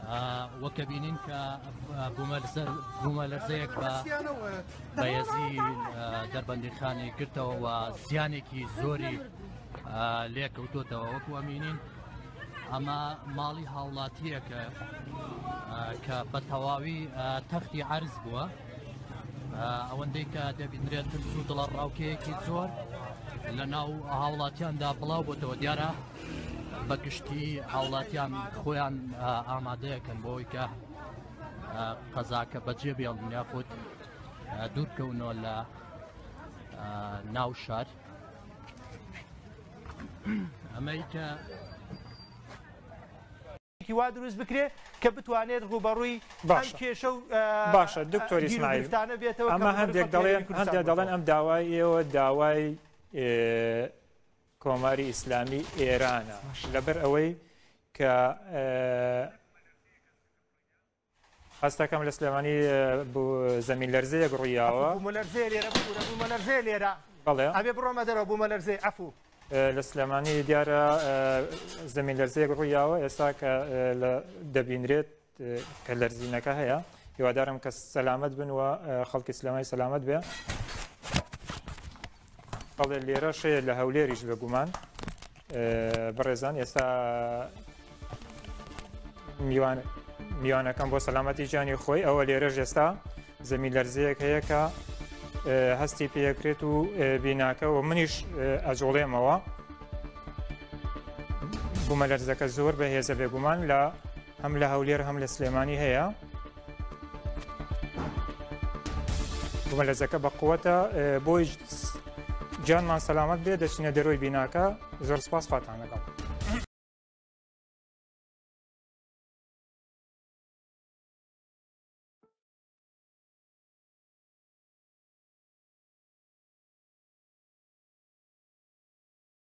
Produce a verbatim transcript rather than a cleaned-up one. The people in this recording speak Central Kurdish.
وەکە بینین کە بوومەلەرزەیەک بە یەزی دەربەندیخانی کردەوە و زیانێکی زۆری لێکەوتۆتەوە. وەکو ئەمینین ئەمە ماڵی هاوڵاتیەکە کە بە تەواوی تەختی عەرز بووە، ئەوەندەی کە دەبینرێت ترس و دڵە ڕاوکەیەکی زۆر لە ناو هاوڵاتیاندا بڵاو بۆتەوە. دیارە بە گشتی هاوڵاتیان خۆیان ئامادەیەکەن بۆی کە قەزاکە بەجێ بێڵن یاخود دوورکەونەوە لە ناو شار. ئەمەی کە وا دروست بکرێ کە بتوانێت ڕوبەڕووی ئەم کێشە و باشە دکتۆر ئیسماعیل، ئەمە هەندێک دەڵێن هەندێک دەڵێن ئەم داوای ئێوە داوای کۆماری ئیسلامی ئێرانە لەبەر ئەوەی کە هەستەکەم لە سلێمانی زەمین لەرزەیەک ڕوویاوە بوومەلەرزەیە لێرە بەڵێ ئەبێ بڕۆمە دەرەوە بوومەلەرزەی عەفوو لە سلێمانی دیارە زەمین لەرزەیەک ڕوویاوە ئێستا کە دەبینرێت کە لەرزینەکە هەیە. هیوادارم کە سەلامەت بن و خەڵکی سلێمانی سەلامەت بێ. بەڵێ لێرە شەیە لە هەولێریش بێگومان بەڕێزان ئێستا میوانەکەم بۆ سەلامەتی جانی خۆی ئەوە لێرەش ئێستا زەمین لەرزەیەک هەیە کە هەستی پێکرێت و بیناکە و منیش ئەجۆڵێمەوە. بوومەلەرزەکە زۆر بەهێزە بێگومان لە هەم لە هەولێر هەم لە سلێمانی هەیە. بوومەلەرزەکە بە قووەتە بۆی جانمان سەلامەت بێ دەچینە دەرۆی بیناکە. زۆر سپاس خاتان لەگەڵ.